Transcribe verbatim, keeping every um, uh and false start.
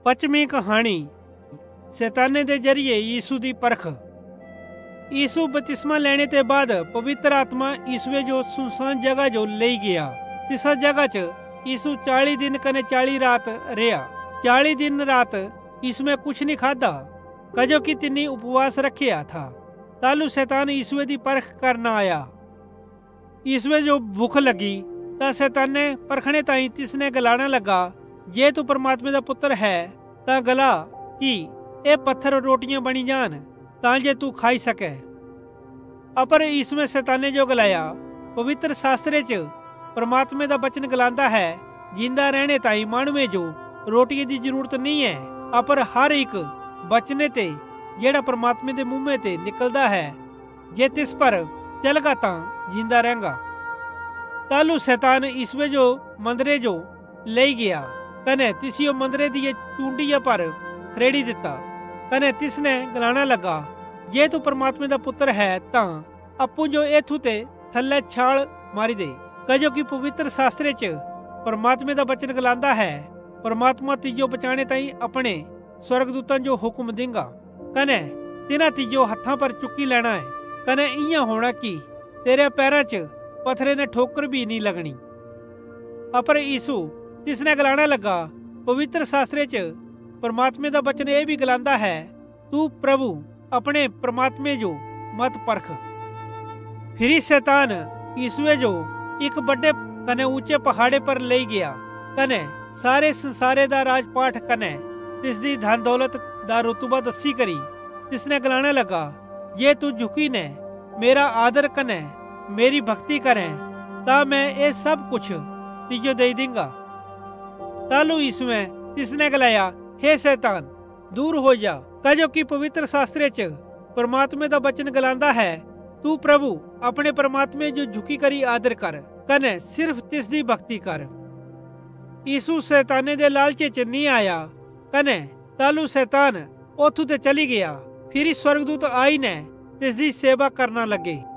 पचवीं कहानी शैताने दे जरिए यीशु दी परख। यीशु बपतिस्मा लेने ते बाद पवित्र आत्मा यीशुए जो सुनसान जगह जो ले गया। तिस जगह च यीशु चाली दिन कने चाली रात रहा। चाली दिन रात इसमें कुछ नहीं खादा, कजो कि तिन्नी उपवास रखिया था। तालू शैतान यीशुए दी परख करना आया। यीशुए जो भूख लगी ता शैताने परखने ताई तिसने गलाना लगा, जे तू परमात्मे दा पुत्र है ता गला कि ए पत्थर रोटियां बनी जान तां जे तू खाई सके। अपर इसमें शैताने जो गलाया, पवित्र शास्त्रे च परमात्मे दा बचन गलांदा है, जिंदा रहने ताई मानवे जो रोटियां दी जरूरत नहीं है, अपर हर एक बचने ते जेड़ा परमात्मे दे मुंह में ते निकलदा है, जे तिस पर चलगा तां जिंदा रहेगा। तालू शैतान इसमें जो मंदरे जो ले गया कने तिसियो मंदरे दिए चूंडिया पर खरेड़ी दिता। कने तिसने गलाना लगा, जे तू परमात्मे दा पुत्र है तां अप्पू जो एथू ते थल्ले छाल मारी दे, कजो कि पवित्र शास्त्रे च परमात्मे दा बचन गलांदा है, परमात्मा तिजो बचाने ताई अपने स्वर्गदूतां जो हुक्म देंगा कने तिन्हां तिजो हत्थां पर चुक्की लेना है, कने इयां होना कि तेरे पैरां च पत्थरे ने ठोकर भी नहीं लगनी। अपर यीशु तिसने गलाना लगा, पवित्र शास्त्रे च परमात्मे दा बचन ये भी गलांदा है, तू प्रभु अपने परमात्मे जो मत परख। फिर शैतान यीशुए जो एक बड़े कने ऊंचे पहाड़े पर ले गया कने सारे संसारे दा राजपाठ कने तिसदी धन दौलत दा रुतबा दसी करी। तिसने गलाना लगा, जे तू झुकी ने मेरा आदर कने मेरी भक्ति करें ता मैं ये सब कुछ तिजो दे दूंगा। तालू इसमें तिसने गलाया, हे शैतान दूर हो जा, कजो कि पवित्र शास्त्रे च परमात्मे दा बचन गलांदा है, तू प्रभु अपने परमात्मे जो झुकी करी आदर कर कने सिर्फ तिसदी भक्ति कर। यीशु शैताने दे लालचे च नहीं आया कने तालू शैतान ओथू ते चली गया। फिर स्वर्गदूत आई ने तिसदी सेवा करना लगे।